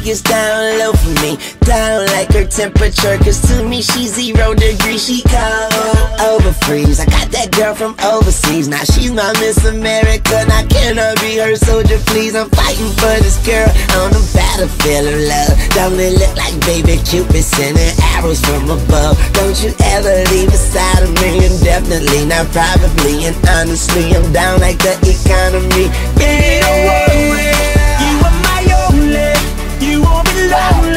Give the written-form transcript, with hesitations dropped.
gets down low for me, down like her temperature, cause to me she's 0 degrees, she cold over freeze. I got that girl from overseas, now she's my Miss America. Now can I be her soldier, please? I'm fighting for this girl on the battlefield of love. Don't it look like baby Cupid sending arrows from above? Don't you ever leave beside of me, and definitely not probably, and honestly I'm down like the economy. Yeah, don't worry, you are my only, you won't be lonely.